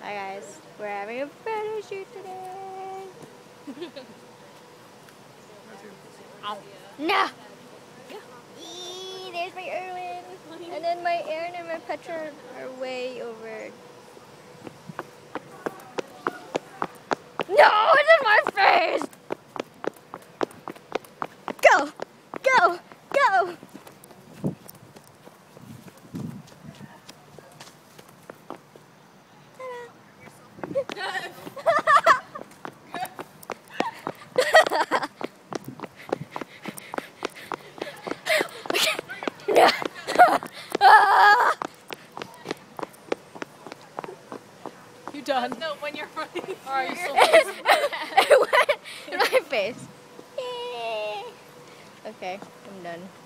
Hi guys, we're having a photo shoot today. Ow. No! Eee, there's my Erwin. And then my Aaron and my Petra are way over. No, it's in my face! Go! Go! Go! You done? No, when you're running. Are you still It went in my face. Okay, I'm done.